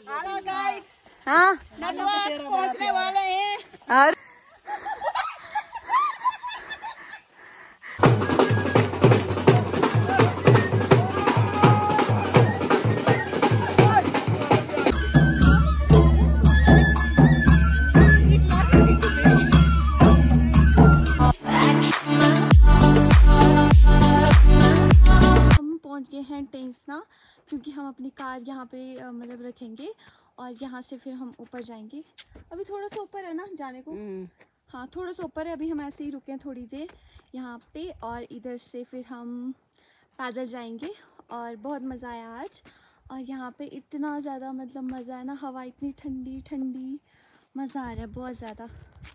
हाँ पहुंचने वाले हैं। और हैं टेंसना, क्योंकि हम अपनी कार यहाँ पे मतलब रखेंगे और यहाँ से फिर हम ऊपर जाएंगे। अभी थोड़ा सा ऊपर है ना जाने को। हाँ थोड़ा सा ऊपर है। अभी हम ऐसे ही रुके हैं थोड़ी देर यहाँ पे और इधर से फिर हम पैदल जाएंगे। और बहुत मज़ा आया आज। और यहाँ पे इतना ज़्यादा मतलब मज़ा है ना, हवा इतनी ठंडी ठंडी, मज़ा आ रहा है बहुत ज़्यादा।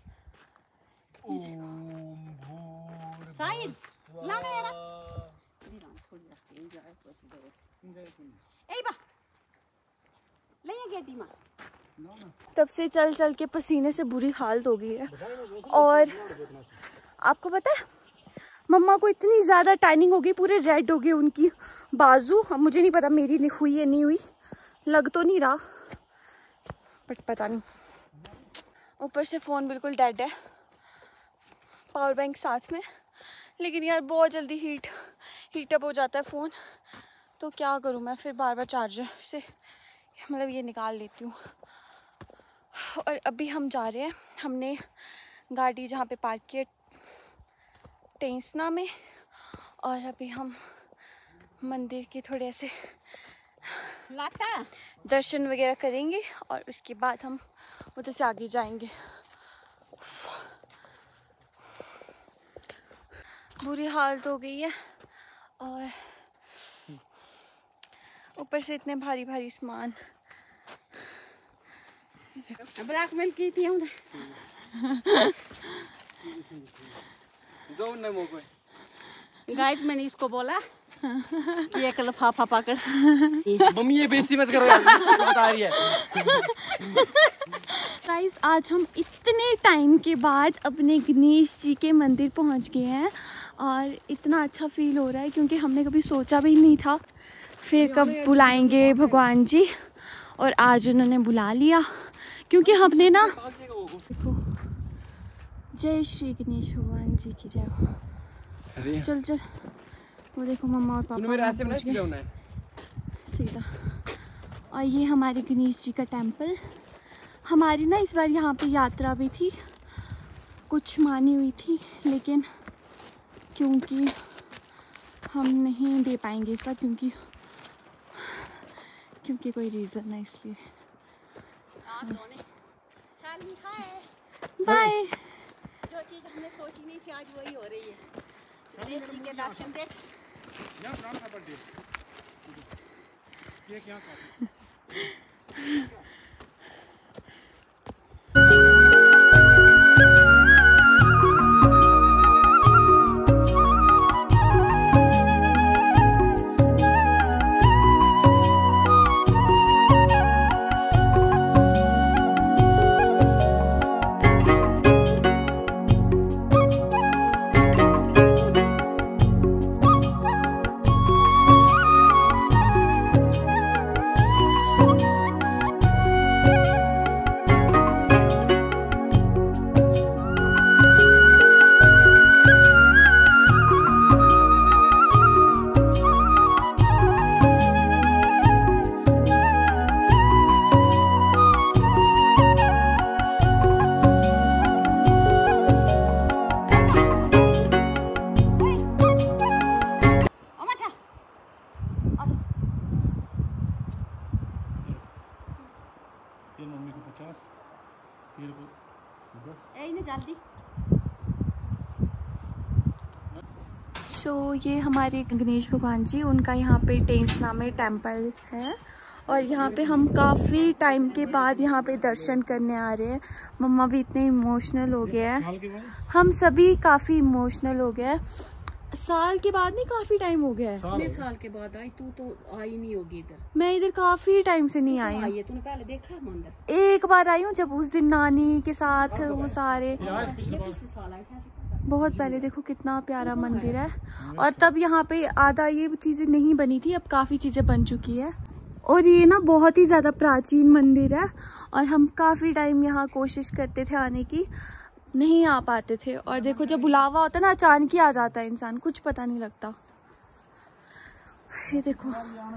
तब से चल चल के पसीने से बुरी हालत हो गई है। और आपको पता है मम्मा को इतनी ज़्यादा टैनिंग हो गई, पूरे रेड हो गए उनकी बाजू। मुझे नहीं पता मेरी हुई है नहीं हुई, लग तो नहीं रहा बट पता नहीं। ऊपर से फ़ोन बिल्कुल डेड है, पावर बैंक साथ में, लेकिन यार बहुत जल्दी हीट अप हो जाता है फ़ोन। तो क्या करूँ मैं, फिर बार बार चार्जर से मतलब ये निकाल लेती हूँ। और अभी हम जा रहे हैं, हमने गाड़ी जहाँ पे पार्क की है टेंसना में, और अभी हम मंदिर के थोड़े ऐसे दर्शन वगैरह करेंगे और उसके बाद हम उधर से आगे जाएंगे। बुरी हालत हो गई है और ऊपर से इतने भारी भारी सामान। ब्लैकमेल की थी हमने। गाइस मैंने इसको बोला कि एक लफाफा पकड़। मम्मी ये बेइज्जती मत करो यार, बता रही है। गाइस आज हम इतने टाइम के बाद अपने गणेश जी के मंदिर पहुंच गए हैं और इतना अच्छा फील हो रहा है, क्योंकि हमने कभी सोचा भी नहीं था फिर कब बुलाएंगे भगवान जी, और आज उन्होंने बुला लिया। क्योंकि हमने ना देखो, जय श्री गणेश भगवान जी की जय हो। चल चल, वो देखो मम्मा और पापा सीधा। और ये हमारे गणेश जी का टेम्पल। हमारी ना इस बार यहाँ पे यात्रा भी थी, कुछ मानी हुई थी, लेकिन क्योंकि हम नहीं दे पाएंगे इस बार, क्योंकि कोई रीज़न है इसलिए। बाय। जो चीज़ हमने सोची नहीं थी आज वही हो रही है। गणेश जी के दर्शन देख। मम्मी को 50, तेरे को 10। जल्दी। सो ये हमारे गणेश भगवान जी, उनका यहाँ पे टेंसना में टेम्पल है और यहाँ पे हम काफ़ी टाइम के बाद यहाँ पे दर्शन करने आ रहे हैं। मम्मा भी इतने इमोशनल हो गए हैं, हम सभी काफ़ी इमोशनल हो गए हैं। साल के बाद नहीं, काफी टाइम हो गया है। मैं साल के बाद आई, तू तो आई नहीं होगी इधर। मैं इधर काफी टाइम से नहीं आई हूँ। तूने पहले देखा है मंदिर? एक बार आई हूँ, जब उस दिन नानी के साथ वो सारे बहुत पहले। देखो कितना प्यारा मंदिर है, और तब यहाँ पे आधा ये चीजें नहीं बनी थी, अब काफी चीजें बन चुकी है। और ये ना बहुत ही ज़्यादा प्राचीन मंदिर है और हम काफ़ी टाइम यहाँ कोशिश करते थे आने की, नहीं आ पाते थे। और देखो जब बुलावा होता है ना अचानक ही आ जाता है इंसान, कुछ पता नहीं लगता। ये देखो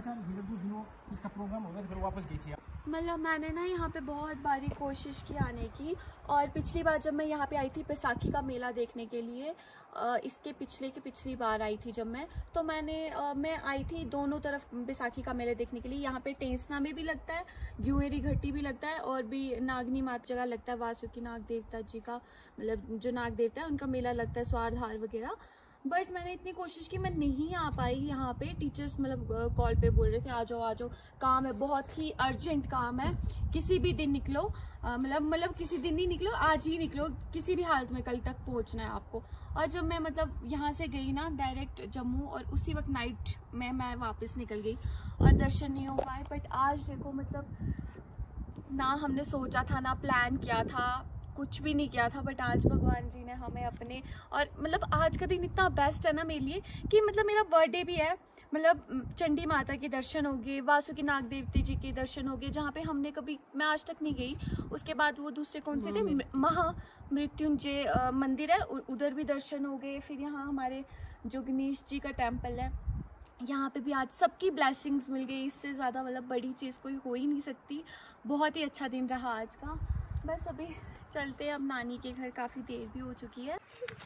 मतलब मैंने ना यहाँ पे बहुत बारी कोशिश की आने की, और पिछली बार जब मैं यहाँ पे आई थी बैसाखी का मेला देखने के लिए, इसके पिछली बार आई थी जब तो मैं आई थी दोनों तरफ बैसाखी का मेला देखने के लिए। यहाँ पे टेंसना में भी लगता है, ग्युएरी घट्टी भी लगता है, और भी नागनी मात जगह लगता है, वासुकी नाग देवता जी का, मतलब जो नाग देवता है उनका मेला लगता है, स्वारधार वगैरह। बट मैंने इतनी कोशिश की, मैं नहीं आ पाई यहाँ पे। टीचर्स मतलब कॉल पे बोल रहे थे आ जाओ, काम है, बहुत ही अर्जेंट काम है, किसी भी दिन निकलो, मतलब किसी दिन नहीं निकलो, आज ही निकलो, किसी भी हालत में कल तक पहुँचना है आपको। और जब मैं मतलब यहाँ से गई ना डायरेक्ट जम्मू, और उसी वक्त नाइट में मैं वापस निकल गई और दर्शन नहीं हो पाए। बट आज देखो मतलब ना हमने सोचा था ना प्लान किया था, कुछ भी नहीं किया था, बट आज भगवान जी ने हमें अपने, और मतलब आज का दिन इतना बेस्ट है ना मेरे लिए कि मतलब मेरा बर्थडे भी है, मतलब चंडी माता के दर्शन हो गए, वासुकी नाग देवती जी के दर्शन हो गए, जहाँ पे हमने कभी, मैं आज तक नहीं गई। उसके बाद वो दूसरे कौन से थे, महामृत्युंजय मंदिर है, उधर भी दर्शन हो गए। फिर यहाँ हमारे जो गणेश जी का टेम्पल है, यहाँ पे भी आज सबकी ब्लेसिंग्स मिल गई। इससे ज़्यादा मतलब बड़ी चीज़ कोई हो ही नहीं सकती। बहुत ही अच्छा दिन रहा आज का। बस अभी चलते हैं अब नानी के घर, काफ़ी देर भी हो चुकी है।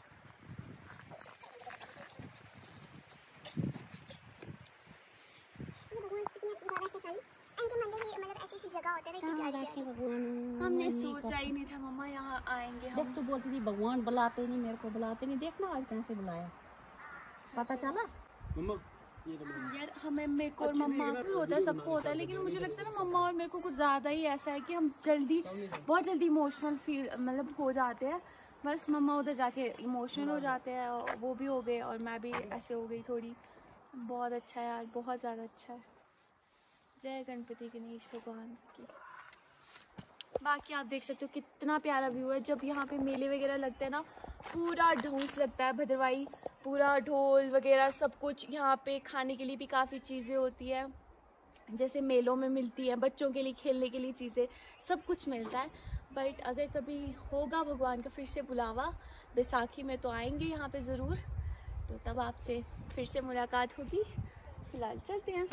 हमने सोचा ही नहीं था मम्मा यहाँ आएंगे। देख तू बोलती थी भगवान बुलाते नहीं, मेरे को बुलाते नहीं, देखना आज कैसे बुलाया, पता चला। यार हमें, मेरे को और मम्मा को भी होता है, सबको होता है, लेकिन मुझे लगता है ना मम्मा और मेरे को कुछ ज़्यादा ही ऐसा है कि हम बहुत जल्दी इमोशनल फील मतलब हो जाते हैं। बस मम्मा उधर जाके इमोशनल हो जाते हैं, और वो भी हो गए और मैं भी ऐसे हो गई थोड़ी। बहुत अच्छा है यार, बहुत ज़्यादा अच्छा है। जय गणपति गणेश भगवान की। बाकी आप देख सकते हो कितना प्यारा व्यू है। जब यहाँ पे मेले वगैरह लगते हैं ना, पूरा ढौस लगता है भद्रवाही, पूरा ढोल वगैरह सब कुछ। यहाँ पे खाने के लिए भी काफ़ी चीज़ें होती है, जैसे मेलों में मिलती है, बच्चों के लिए खेलने के लिए चीज़ें, सब कुछ मिलता है। बट अगर कभी होगा भगवान का फिर से बुलावा, बैसाखी में तो आएंगे यहाँ पे ज़रूर, तो तब आपसे फिर से मुलाकात होगी। फिलहाल चलते हैं।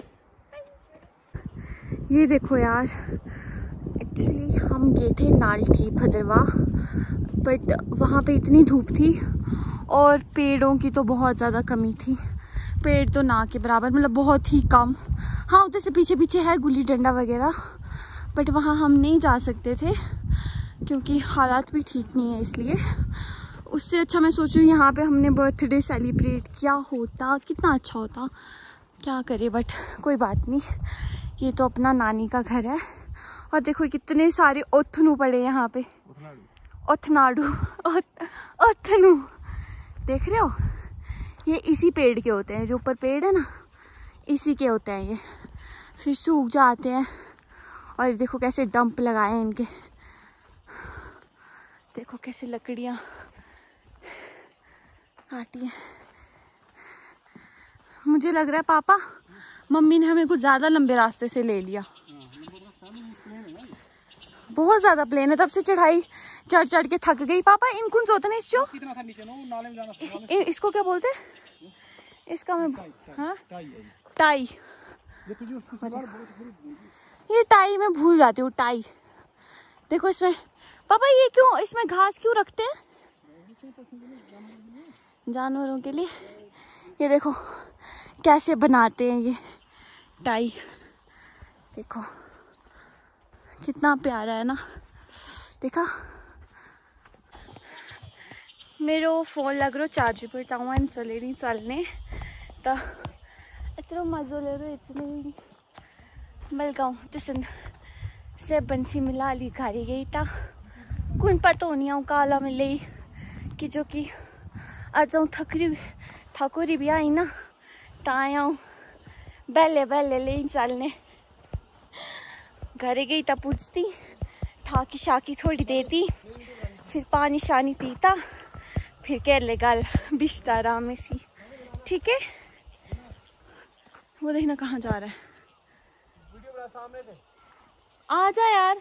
ये देखो यार, एक्चुअली हम गए थे नालठी भद्रवा, बट वहाँ पे इतनी धूप थी और पेड़ों की तो बहुत ज़्यादा कमी थी। पेड़ तो ना के बराबर, मतलब बहुत ही कम। हाँ उधर से पीछे पीछे है गुल्ली डंडा वगैरह, बट वहाँ हम नहीं जा सकते थे क्योंकि हालात भी ठीक नहीं है, इसलिए। उससे अच्छा मैं सोचूं यहाँ पे हमने बर्थडे सेलिब्रेट किया होता, कितना अच्छा होता। क्या करे, बट कोई बात नहीं, ये तो अपना नानी का घर है। और देखो कितने सारे ओथनू पड़े यहाँ पे, ओथनाडू, ओथनू देख रहे हो, ये इसी पेड़ के होते हैं, जो ऊपर पेड़ है ना इसी के होते हैं ये, फिर सूख जाते हैं। और देखो कैसे डंप लगाए हैं इनके, देखो कैसे लकड़ियाँ काटी हैं। मुझे लग रहा है पापा मम्मी ने हमें कुछ ज्यादा लंबे रास्ते से ले लिया, बहुत ज्यादा प्लेन है, तब से चढ़ाई चढ़ चढ़ के थक गई। पापा इन कौन होता है इसको क्या बोलते हैं, इसका मैं, हाँ टाई, ये टाई मैं भूल जाती हूँ, टाई। देखो इसमें पापा ये क्यों, इसमें घास क्यों रखते हैं, जानवरों के लिए। ये देखो कैसे बनाते हैं ये टाई, देखो कितना प्यारा है ना, देखा। मेरो फोन लग रो चार्ज पर ताऊं चले नहीं चलने, तो इतना मज़ो ले रो इतने बलगाऊँ तुसन से बंसी मिला ली खारी गई था। कुन पता नहीं आऊँ काला मिले कि जो कि आज थकोरी भी आई ना, ताया बहले बहले ले चलने। घरे गई तब पूछती, थाकी शाकी थोड़ी देती, फिर पानी शानी पीता, फिर कह ले गल बिश्ता आराम में सी, ठीक है। वो देखना कहाँ जा रहा है, आ जा यार।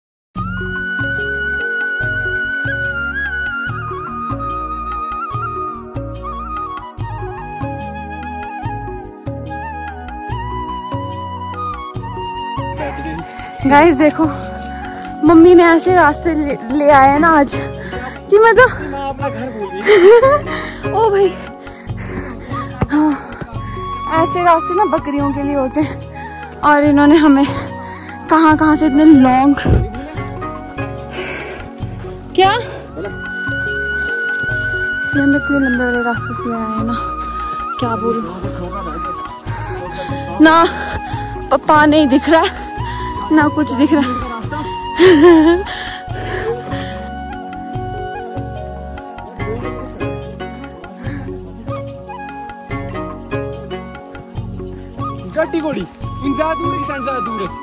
गाइस देखो मम्मी ने ऐसे रास्ते ले आए हैं ना आज कि मैं तो अपना घर भूल गई। ओ भाई हाँ, ऐसे रास्ते ना बकरियों के लिए होते हैं और इन्होंने हमें कहाँ से इतने लॉन्ग क्या ये हम इतने लंबे वाले रास्ते से ले आए हैं ना, क्या बोलूं ना, पप्पा नहीं दिख रहा ना कुछ दिख रहा। गट्टी गोड़ी इन ज्यादा दूर है, ज्यादा दूर है।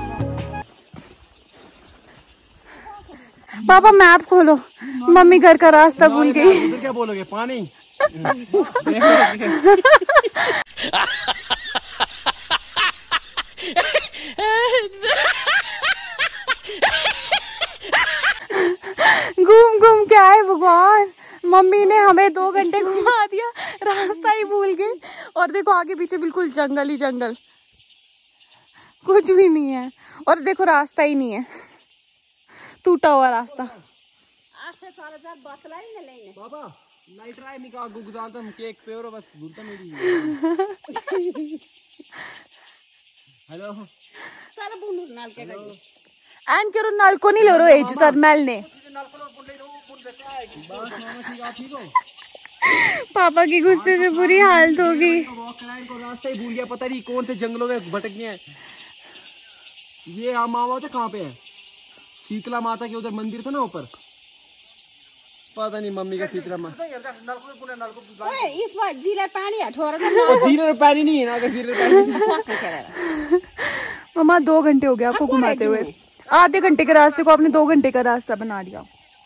पापा मैप खोलो, मम्मी घर का रास्ता भूल गई। उधर क्या बोलोगे, पानी? घूम घूम के आए भगवान, मम्मी ने हमें 2 घंटे घुमा दिया, रास्ता ही भूल गए। और देखो आगे पीछे बिल्कुल जंगल ही जंगल, कुछ भी नहीं है। और देखो रास्ता ही नहीं है, टूटा हुआ रास्ता। बाबा लाइट राय निकाल गुगजाल तो हम केक पे और बस भूलता मेरी। हेलो सारा बुनु नाल के एन करो नल को नहीं ले रो एज तर मेल ने। पापा की गुस्से से बुरी हालत हो गई। रास्ता ही भूल गया, पता नहीं कौन से जंगलों में भटक गए हैं। ये मामा तो कहाँ पे है? शीतला माता के उधर मंदिर था ना ऊपर, पता नहीं मम्मी का शीतला माता। इस बार जीरा पानी है थोड़ा सा। जीरे पानी नहीं है ना, अगर जीरे पानी। मम्मा 2 घंटे हो गया आपको घुमाते हुए, आधे घंटे के रास्ते को आपने 2 घंटे का रास्ता बना दिया।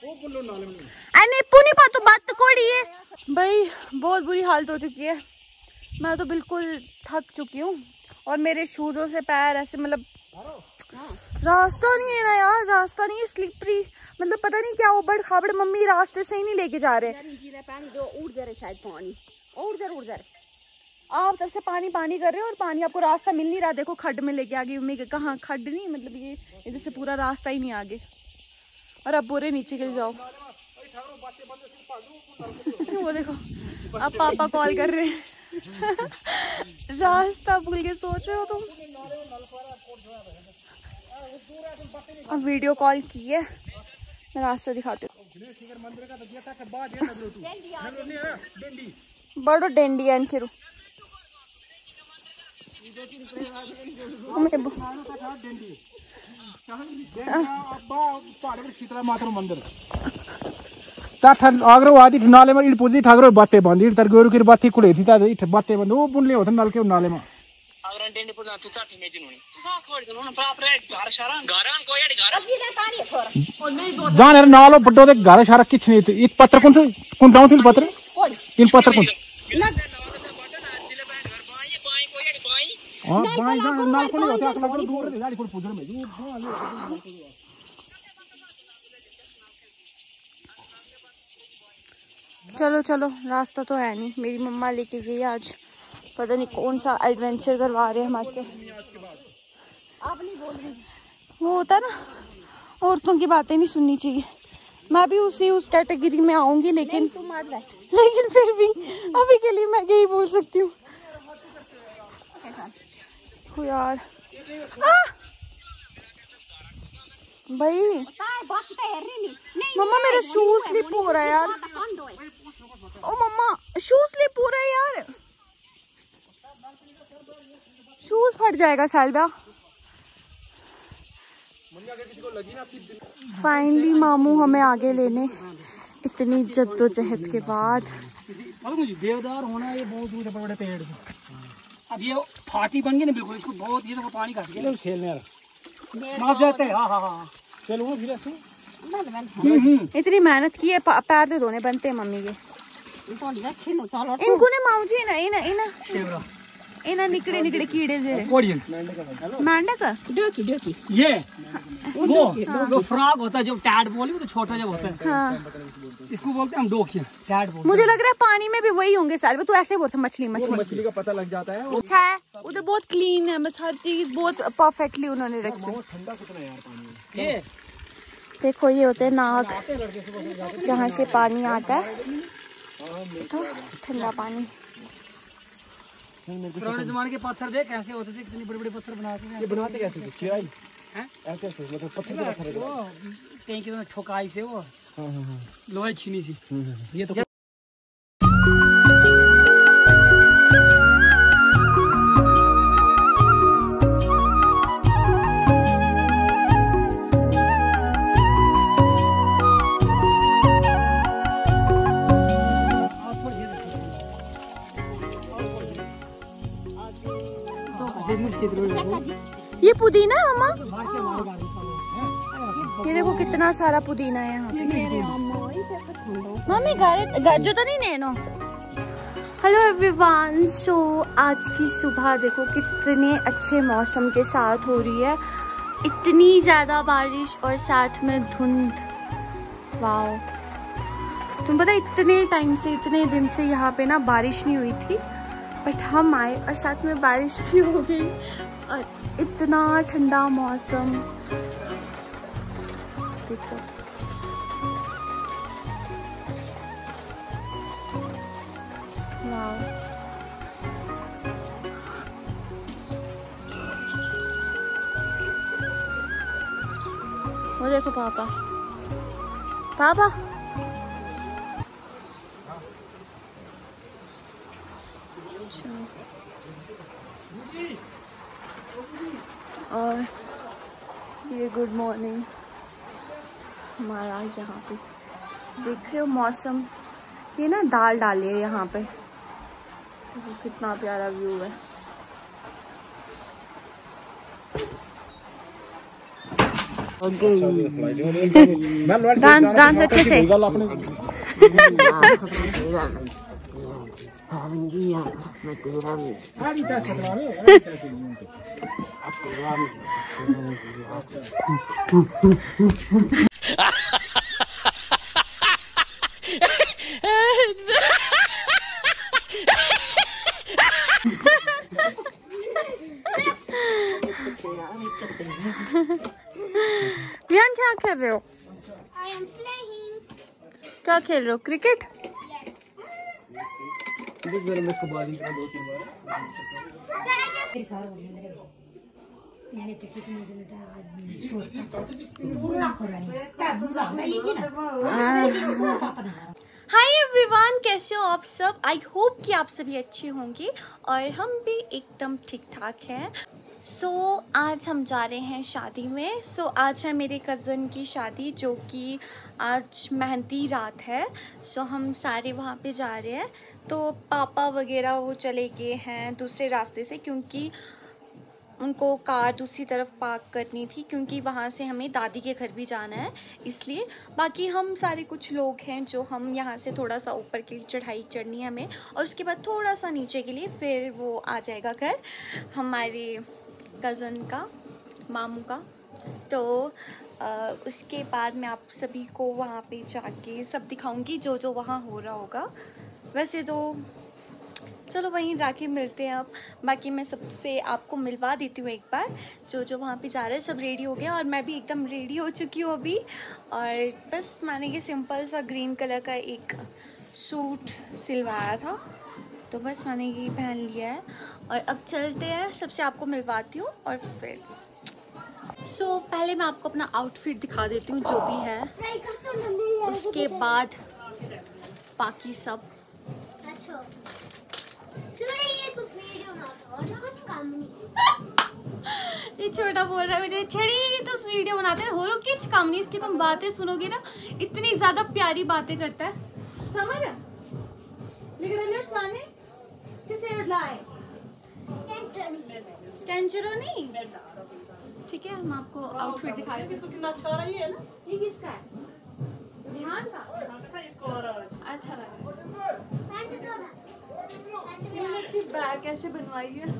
पुनी पा तो बात कोड़ी है भाई, बहुत बुरी हालत हो चुकी है। मैं तो बिल्कुल थक चुकी हूँ और मेरे शूजों से पैर ऐसे मतलब रास्ता नहीं है ना यार, रास्ता नहीं है, स्लिपरी मतलब पता नहीं क्या उबड़ खाबड़। मम्मी रास्ते से ही नहीं लेके जा रहे। पानी दो उड़ जा रहे, शायद पानी उड़ जा रहे। आप तब से पानी पानी कर रहे हो और पानी आपको रास्ता मिल नहीं रहा। देखो खड्ड में लेके आ गई मम्मी के, कहाँ खड्ड नहीं मतलब ये इधर से पूरा रास्ता ही नहीं आगे, और अब पूरे नीचे के जाओ। वो देखो अब पापा कॉल कर रहे हैं। रास्ता भूल के सोच रहे हो तुम। अब वीडियो कॉल की है, मैं रास्ता दिखाती हूँ। बड़ो डेंडी है फिर शीतला माता मंदिर आगरो आदि नाले में पूजी ठागरो बाते बंदी तर गोरु की बाती खुले थी ता इठ बाते बंद वो बुनले होत नल के नाले में अगर डेंडी पुजा तू चाटी में जिनोनी तू साथ छोड़ सुनो ना प्राप रे घर सारा घरन को यार घर अभी ले पानी छोड़ जान यार नालो बड्डो दे घर सारा किछ नहीं थी इत पत्र कौन डाउन थी पत्र इन पत्र कौन हां बाई जान नाल को नहीं होता अगला दूर रे गाड़ी को पुजर में चलो चलो, रास्ता तो है नहीं। मेरी मम्मा लेके गई आज, पता नहीं कौन सा एडवेंचर करवा रहे हैं हमारे से। आप नहीं बोल रही, वो होता ना औरतों की बातें नहीं सुननी चाहिए। मैं भी उस कैटेगरी में आऊंगी, लेकिन फिर भी अभी के लिए मैं यही बोल सकती हूँ यार। भाई मम्मा मेरा शू स्लिप हो रहा है यार। ओ मम्मा शू स्लिप हो रहा है यार, शूज फट जाएगा सालबा। फाइनली मामू हमें आगे लेने, इतनी जद्दोजहद के बाद। देवदार होना ये बहुत दूर बड़े पेड़। अब ये फाटी बन गई ना बिल्कुल, इसको बहुत ये तो पानी काट गया सेलने माफ जाते हैं। हाँ चलो फिर ऐसे इतनी मेहनत की है, पैर दे धोने बनते हैं मम्मी के। इनको ने माऊ जी ना इन्हें निकड़े निकड़े कीड़े जे कोरियन मेंढक डोकी डोकी ये वो फ्रॉग होता है जो टैड बोली, वो तो छोटा जब होता है। हाँ। इसको बोलते हैं हम डोकिया, टैड बोलते मुझे लग रहा है पानी में भी वही होंगे सारे। तो ऐसे बोलते मछली हैं। मछली मछली का पता लग जाता है। अच्छा है उधर, बहुत क्लीन है, बस हर चीज बहुत परफेक्टली उन्होंने रखी है। ठंडा कितना है यार पानी। ये देखो ये होते हैं नाग, जहाँ से पानी आता है। देखो ठंडा पानी। पुराने जमाने के पत्थर देख कैसे होते थे, कितने बड़े बड़े पत्थर बनाते थे। ये बनाते कैसे थे? चिराई हैं? ऐसे ऐसे मतलब पत्थर के पत्थर। वो टैंकी में ठोकाई से वो लोहे छीनी सी। ये तो ये पुदीना है मम्मा, ये देखो कितना सारा पुदीना है यहाँ पे। मम्मी गाजर तो नहीं नैनो। हेलो एवरीवन, सो आज की सुबह देखो कितने अच्छे मौसम के साथ हो रही है, इतनी ज्यादा बारिश और साथ में धुंध। वाओ, तुम पता इतने टाइम से, इतने दिन से यहाँ पे ना बारिश नहीं हुई थी, बट हम आए और साथ में बारिश भी हो गई और इतना ठंडा मौसम। देखो वाओ, वो देखो पापा, पापा और ये गुड मॉर्निंग हमारा यहाँ पे देख रहे हो मौसम। ये ना दाल डाली है यहाँ पे, तो कितना प्यारा व्यू है। डांस डांस अच्छे से। रियान क्या कर रहे हो? क्या खेल रहे हो? क्रिकेट? हाय एवरीवन, कैसे हो आप सब? आई होप कि आप सभी अच्छे होंगे और हम भी एकदम ठीक ठाक हैं। आज हम जा रहे हैं शादी में। आज है मेरे कज़न की शादी, जो कि आज मेहंदी रात है। हम सारे वहाँ पे जा रहे हैं। तो पापा वगैरह वो चले गए हैं दूसरे रास्ते से, क्योंकि उनको कार दूसरी तरफ पार्क करनी थी, क्योंकि वहाँ से हमें दादी के घर भी जाना है इसलिए। बाकी हम सारे कुछ लोग हैं जो हम यहाँ से थोड़ा सा ऊपर के लिए चढ़ाई चढ़नी है हमें, और उसके बाद थोड़ा सा नीचे के लिए, फिर वो आ जाएगा घर हमारे कज़न का, मामू का। तो उसके बाद मैं आप सभी को वहाँ पे जाके सब दिखाऊंगी जो जो वहाँ हो रहा होगा। वैसे तो चलो वहीं जाके मिलते हैं अब। बाकी मैं सबसे आपको मिलवा देती हूँ एक बार, जो जो वहाँ पे जा रहे हैं। सब रेडी हो गया और मैं भी एकदम रेडी हो चुकी हूँ अभी। और बस मैंने ये सिंपल सा ग्रीन कलर का एक सूट सिलवाया था, तो बस मैंने ये पहन लिया है। और अब चलते हैं, सबसे आपको मिलवाती हूँ और फिर पहले मैं आपको अपना आउटफिट दिखा देती हूँ जो भी है, उसके बाद बाकी सब। ये छोटा बोल रहा है मुझे, छड़ी तो वीडियो बनाते हैं, हो रो किच काम नहीं। इसकी तुम बातें सुनोगे ना, इतनी ज्यादा प्यारी बातें करता है, समझ किसे लाए टेंचरो नहीं। ठीक है, हम आपको आउटफिट दिखा रहे हैं। कितना अच्छा रहा है ना। ये किसका है? रिहान का। अच्छा लगा। इसकी बैग कैसे बनवाई है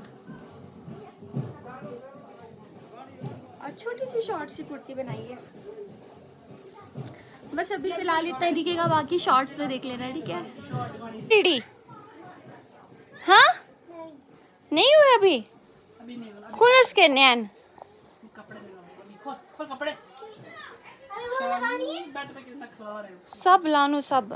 और छोटी सी शॉर्ट सी कुर्ती बनाई है। बस अभी फिलहाल इतना ही दिखेगा, बाकी शॉर्ट्स पे देख लेना, ठीक है। रेडी? हाँ नहीं हुए अभी कूलर्स के नैन सब लानू सब।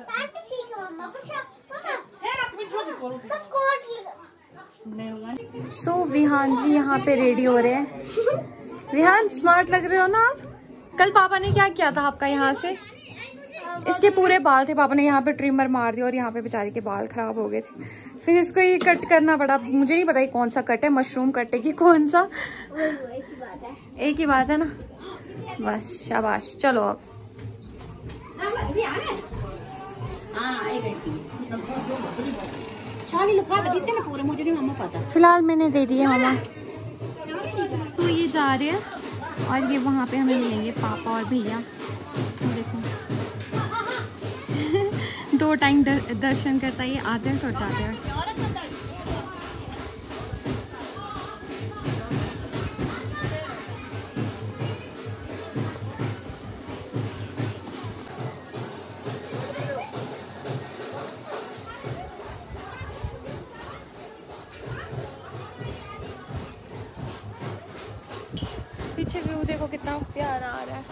सो विहान जी यहाँ पे रेडी हो रहे हैं। विहान स्मार्ट लग रहे हो ना आप। कल पापा ने क्या किया था आपका, यहाँ से इसके पूरे बाल थे, पापा ने यहाँ पे ट्रिमर मार दिया और यहाँ पे बेचारी के बाल खराब हो गए थे। फिर इसको ये कट करना पड़ा। मुझे नहीं पता ये कौन सा कट है, मशरूम कट है कि कौन सा, एक ही बात है ना। बस शाबाश, चलो अब फिलहाल मैंने दे दिए मामा। तो ये जा रहे हैं और ये वहाँ पे हमें मिलेंगे पापा और भैया। देखो 2 टाइम दर्शन करता है, ये आते हैं तो जाते हैं। पीछे व्यू देखो कितना प्यारा आ रहा है।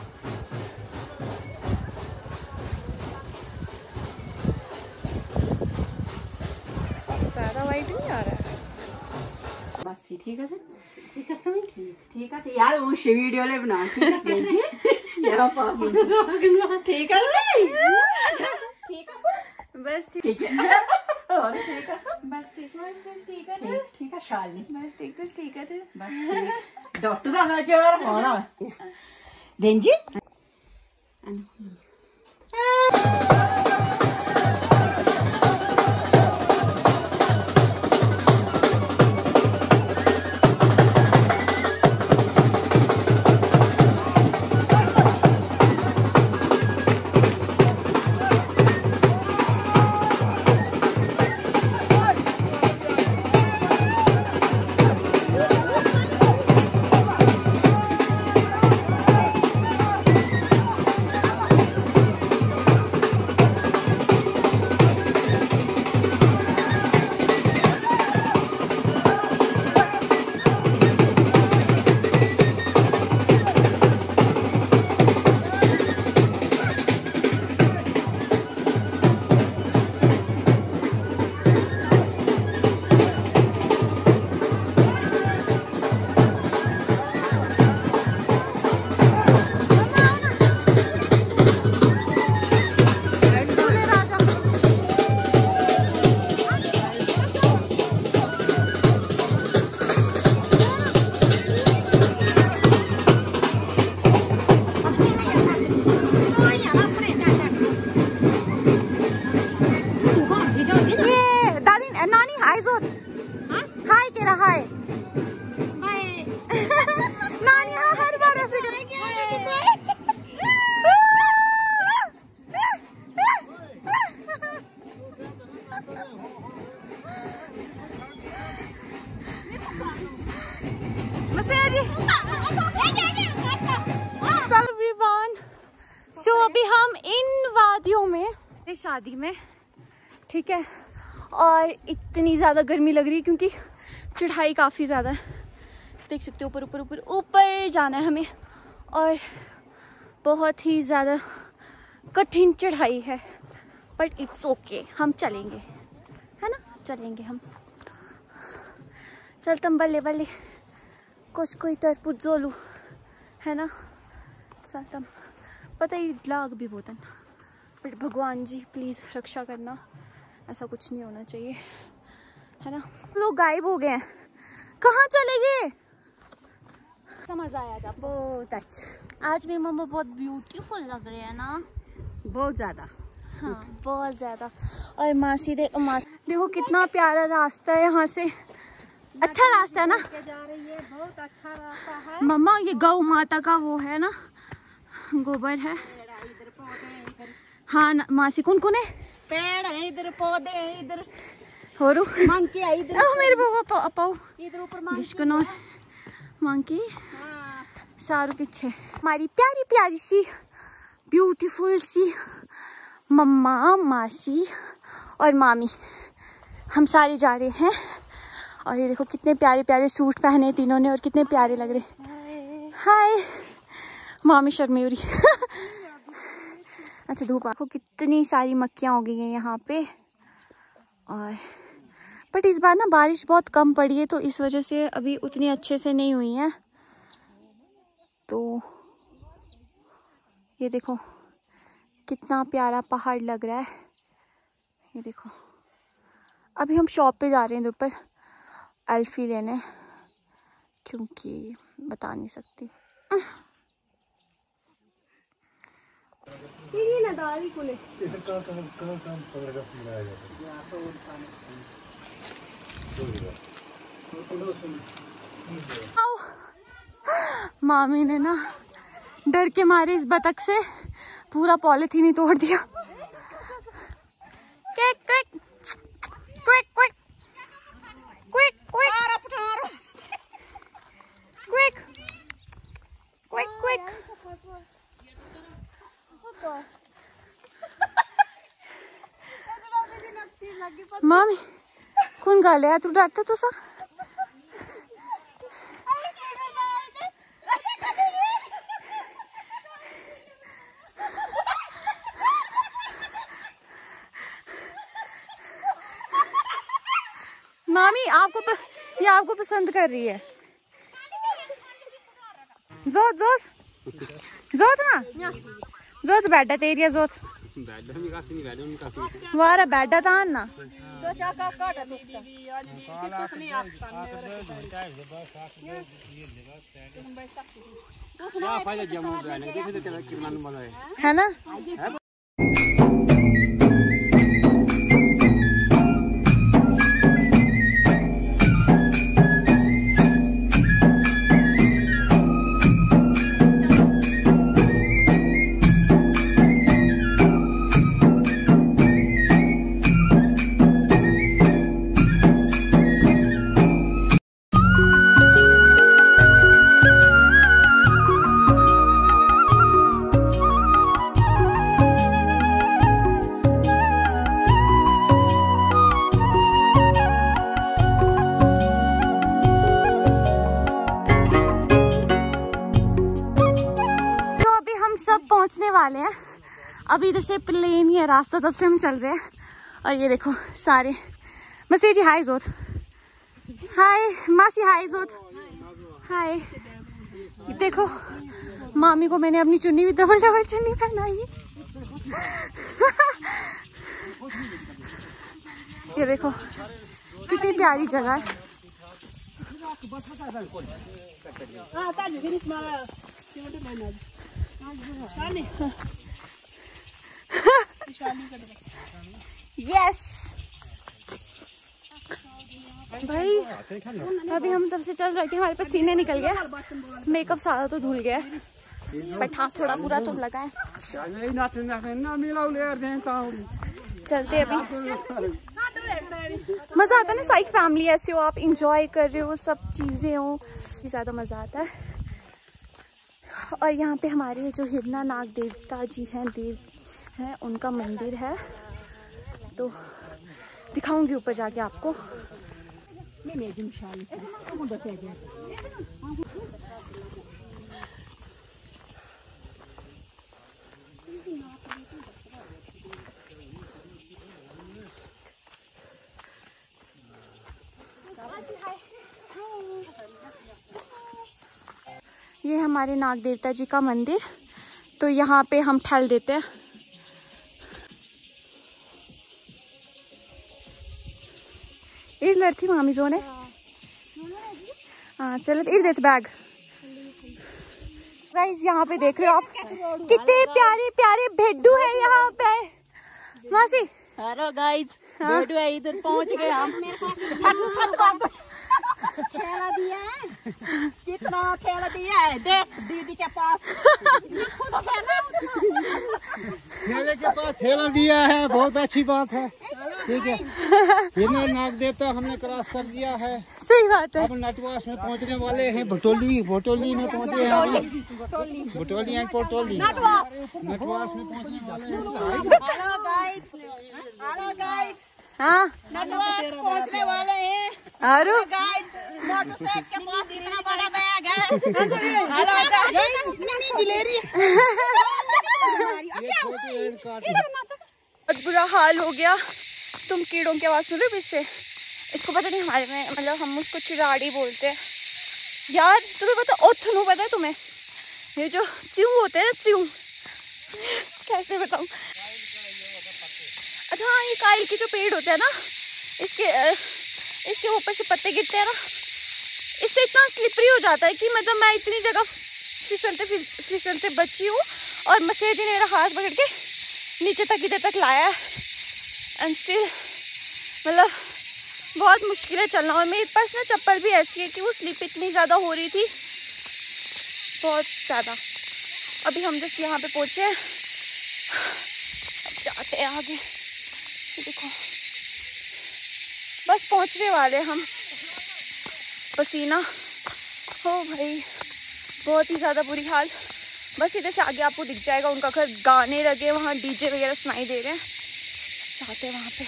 ज्यादा वाइट नहीं आ रहा है। बस ठीक है ठीक है यार, वो वीडियो ले बना ठीक है यार पास ठीक है बस ठीक ठीक है और ठीक है बस ठीक है शाली बस ठीक है बस ठीक डॉक्टर साहब आज और होना देन जी। सो अभी हम इन वादियों में शादी में, ठीक है, और इतनी ज़्यादा गर्मी लग रही है क्योंकि चढ़ाई काफ़ी ज़्यादा है, देख सकते हो ऊपर ऊपर ऊपर ऊपर जाना है हमें और बहुत ही ज़्यादा कठिन चढ़ाई है, बट इट्स ओके, हम चलेंगे, है ना, चलेंगे हम। चलतम बल्ले बल्ले कुछ कोई तरपुर जोलू, है ना, चलतम पता ही लाग भी बोतन, बट भगवान जी प्लीज़ रक्षा करना, ऐसा कुछ नहीं होना चाहिए, है ना। लोग गायब हो गए हैं, कहाँ चले गए? समझ आया जब बहुत अच्छा। आज भी मम्मा बहुत ब्यूटीफुल लग रहे हैं ना, बहुत ज्यादा, हाँ बहुत ज्यादा। और मासी देखो कितना प्यारा रास्ता है यहाँ से, अच्छा रास्ता है ना, जा रही है, बहुत अच्छा रास्ता है। मम्मा ये गौ माता का वो है ना, गोबर है, हाँ ना, मासी कौन कौन है? पेड़ है, इधर पौधे हैं, इधर होरू मंकी है, इधर मेरे बाबा अपाऊ इधर ऊपर डिस्को मंकी सारू पीछे। हमारी प्यारी प्यारी सी ब्यूटीफुल सी मम्मा, मासी और मामी, हम सारे जा रहे हैं। और ये देखो कितने प्यारे प्यारे सूट पहने तीनों ने और कितने प्यारे लग रहे। हाय मामी शर्मी हो रही। अच्छा धूप आखो कितनी सारी मक्खियाँ हो गई हैं यहाँ पे। और बट इस बार ना बारिश बहुत कम पड़ी है तो इस वजह से अभी उतनी अच्छे से नहीं हुई है। तो ये देखो कितना प्यारा पहाड़ लग रहा है। ये देखो अभी हम शॉप पे जा रहे हैं दोपहर अल्फी लेने, क्योंकि बता नहीं सकती। मामी ने ना डर के मारे इस बतख से पूरा पॉलिथीन ही तोड़ दिया। Quick quick quick quick quick quick quick quick मामी कौन गाले है तू डरता तो सा। मामी ये आपको पसंद कर रही है। जोत जोत जोत ना जोत बैठा तेरी जोत वारा बैठा था ना है ना। पहुंचने वाले हैं। अभी इधर से प्लेन ही है रास्ता, तब से हम चल रहे हैं। और ये देखो सारे मसी जी हाय जोत, हाय मासी हाय जोत, हाय। देखो मामी को मैंने अपनी चुन्नी भी डबल डबल चुन्नी पहनाई। ये देखो कितनी प्यारी जगह है। यस भाई अभी हम तब से चल रहे थे, हमारे पसीने निकल गए, मेकअप सारा तो धुल गया, बट हाँ थोड़ा पूरा तो लगा है। चलते अभी मजा आता है ना, सारी फैमिली ऐसे हो, आप इंजॉय कर रहे हो, सब चीजें हो, ज्यादा मजा आता है। और यहाँ पे हमारे जो हिरना नाग देवता जी हैं, देव हैं, उनका मंदिर है, तो दिखाऊंगी ऊपर जाके आपको। ये हमारे नाग देवता जी का मंदिर, तो यहाँ पे हम ठहल देते हैं। इस लड़की मामी जोन है। हाँ चलो इस देते बैग। गाइस यहाँ पे देख रहे हो आप कितने प्यारे प्यारे भेड्डू है यहाँ पे। मासी हेलो गाइस, भेड्डू है, इधर पहुँच गए हम। खेला दिया है, कितना खेला दिया है, देख दीदी के पास। खेले के पास थैला दिया है, बहुत अच्छी बात है। ठीक है, हिरनर नाग देवता हमने क्रॉस कर दिया है। सही बात है। अब नटवास में पहुंचने वाले हैं। भटोली में पहुंचे हैं। भटोली एंड पोटोली नटवास में पहुंचने वाले हैं। हाँ पहुंचने वाले हैं। आरो मोटरसाइकिल के पास इतना बड़ा बैग है। बहुत बुरा हाल हो गया। तुम कीड़ों की आवाज सुन रहे हो पीछे? इसको पता नहीं, हमारे में मतलब हम उसको चिराड़ी बोलते हैं यार। तुम्हें पता ओथनू पता है तुम्हें? ये जो च्यू होते हैं, च्यू कैसे बताऊं। अच्छा हाँ, ये काइल के जो पेड़ होते हैं ना, इसके ऊपर से पत्ते गिरते हैं ना, इससे इतना स्लिपरी हो जाता है कि मतलब मैं इतनी जगह फिसलते बची हूँ और मसेह जी ने मेरा हाथ पकड़ के नीचे तक इधर तक लाया है। एंड स्टिल मतलब बहुत मुश्किल है चलना। और मेरे पास ना चप्पल भी ऐसी है कि वो स्लिप इतनी ज़्यादा हो रही थी, बहुत ज़्यादा। अभी हम जस्ट यहाँ पे पहुँचे, अब जाते हैं आगे। देखो बस पहुँचने वाले हम। पसीना हो भाई, बहुत ही ज़्यादा बुरी हाल। बस इधर से आगे आपको दिख जाएगा उनका घर। गाने लगे वहाँ, डीजे वगैरह सुनाई दे रहे हैं। जाते हैं वहाँ पे।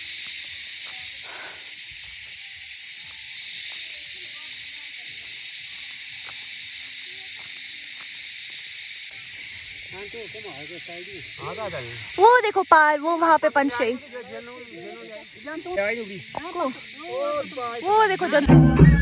वो देखो पार, वो वहाँ पे पंच रही। वो देखो जंतु।